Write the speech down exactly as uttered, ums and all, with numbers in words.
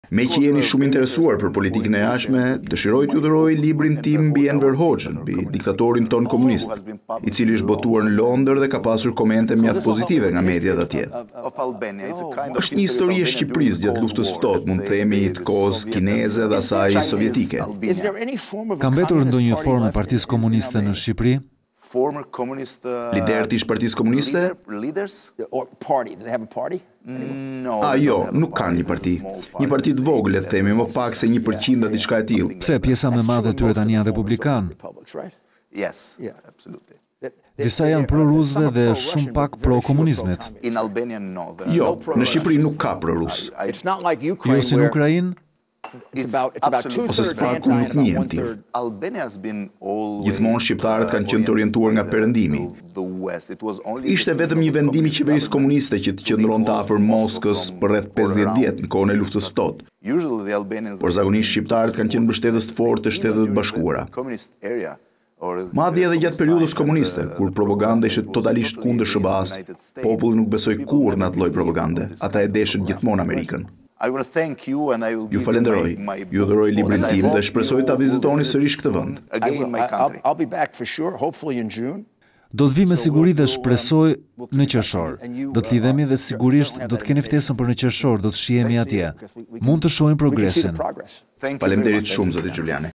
Me që jeni shumë interesuar për politikën e jashtme, dëshiroj t'ju dhëroj librin tim mbi Enver Hoxhën, mbi diktatorin ton komunist, i cili është botuar në Londër dhe ka pasur komente mjaft pozitive nga mediat atje. Është një histori e Shqipërisë gjatë luftës ftohtë, mund të themi të kohës kineze dhe asaj sovjetike. Ka mbetur ndonjë formë e Partisë Komuniste në Shqipëri? Liderët ish Partisë Komuniste? A jo, nuk kanë një parti. Një parti të vogël, le të themi, më pak se një përqind dhe diçka e tillë. Pse pjesa më e madhe e tyre tani janë republikan? Disa janë pro-rusëve dhe shumë pak pro-komunizmit. Jo, në Shqipëri nuk ka pro-rus. Jo si në Ukrainë? Ose spaku nuk njihen tillë. Gjithmonë shqiptarët kanë qenë të orientuar nga perëndimi. Ishte vetëm një vendim i qeverisë komuniste që të qëndronte afër Moskës për rreth pesëdhjetë vjet në kohën e luftës së ftohtë. Por zakonisht shqiptarët kanë qenë mbështetës të fortë të Shtetet e Bashkuara. Madje edhe gjatë periudhës komuniste, kur propaganda ishte totalisht kundër S B A-s, populli nuk besoi kurrë në atë lloj propagande. Ata e deshën gjithmonë Amerikën. Ju falenderoj, ju dhuroj librin tim dhe shpresoj ta vizitoni sërish këtë vend. Do të vi me siguri dhe shpresoj në qershor. Do të lidhemi dhe sigurisht do të keni ftesën për në qershor, do të shihemi atje. Mund të shohim progresin. Faleminderit shumë, zoti Giuliani.